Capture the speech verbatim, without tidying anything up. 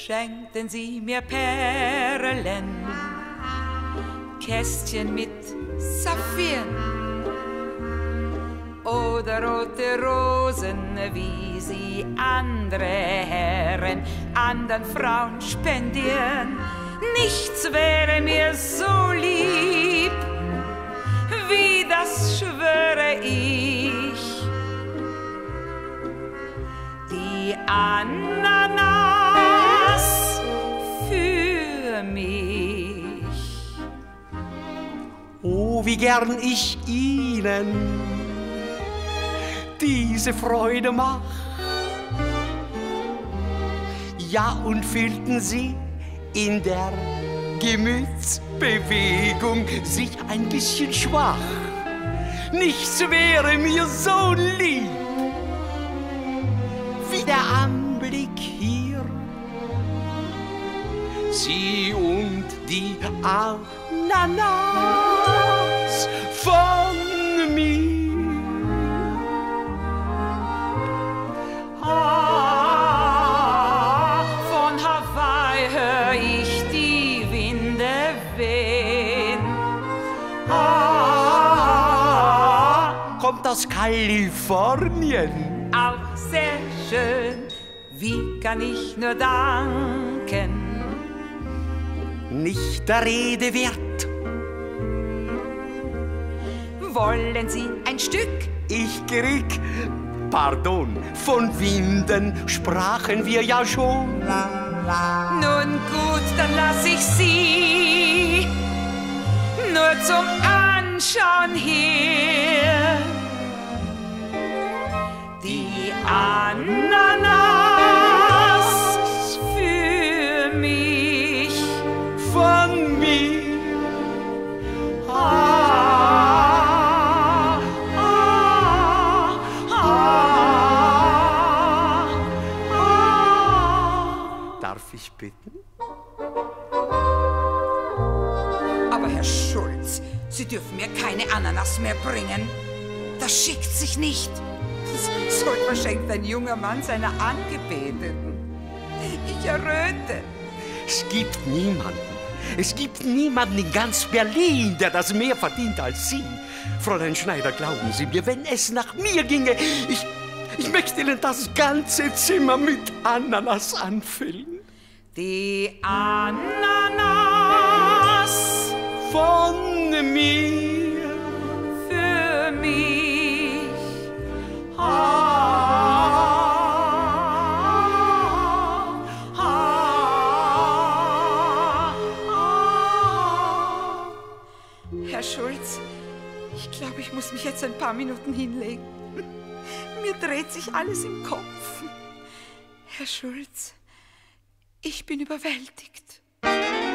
schenkten sie mir Perlen, Kästchen mit Saphiren oder rote Rosen, wie sie andere Herren andern Frauen spendieren. Nichts wäre mir so lieb, wie das schwöre ich. Die Ananas für mich. Oh, wie gern ich Ihnen diese Freude mach. Ja, und fühlten Sie in der Gemütsbewegung sich ein bisschen schwach? Nichts wäre mir so lieb wie der Anblick hier. Sie und die Ananas von mir. Ah, von Hawaii hör ich die Winde wehen. Ah, kommt aus Kalifornien. Auch sehr schön, wie kann ich nur danken? Nicht der Rede wert. Wollen Sie ein Stück? Ich krieg, pardon, von Winden sprachen wir ja schon. Nun gut, dann lass ich Sie nur zum Anschauen hier. Die Ananas für mich, von mir. Ah, ah, ah, ah. Darf ich bitten? Aber Herr Schulz, Sie dürfen mir keine Ananas mehr bringen. Das schickt sich nicht. So etwas schenkt ein junger Mann seiner Angebeteten. Ich erröte. Es gibt niemanden, es gibt niemanden in ganz Berlin, der das mehr verdient als Sie. Fräulein Schneider, glauben Sie mir, wenn es nach mir ginge, ich, ich möchte Ihnen das ganze Zimmer mit Ananas anfüllen. Die Ananas von mir, für mich. Ah, ah, ah. Herr Schulz, ich glaube, ich muss mich jetzt ein paar Minuten hinlegen. Mir dreht sich alles im Kopf. Herr Schulz, ich bin überwältigt.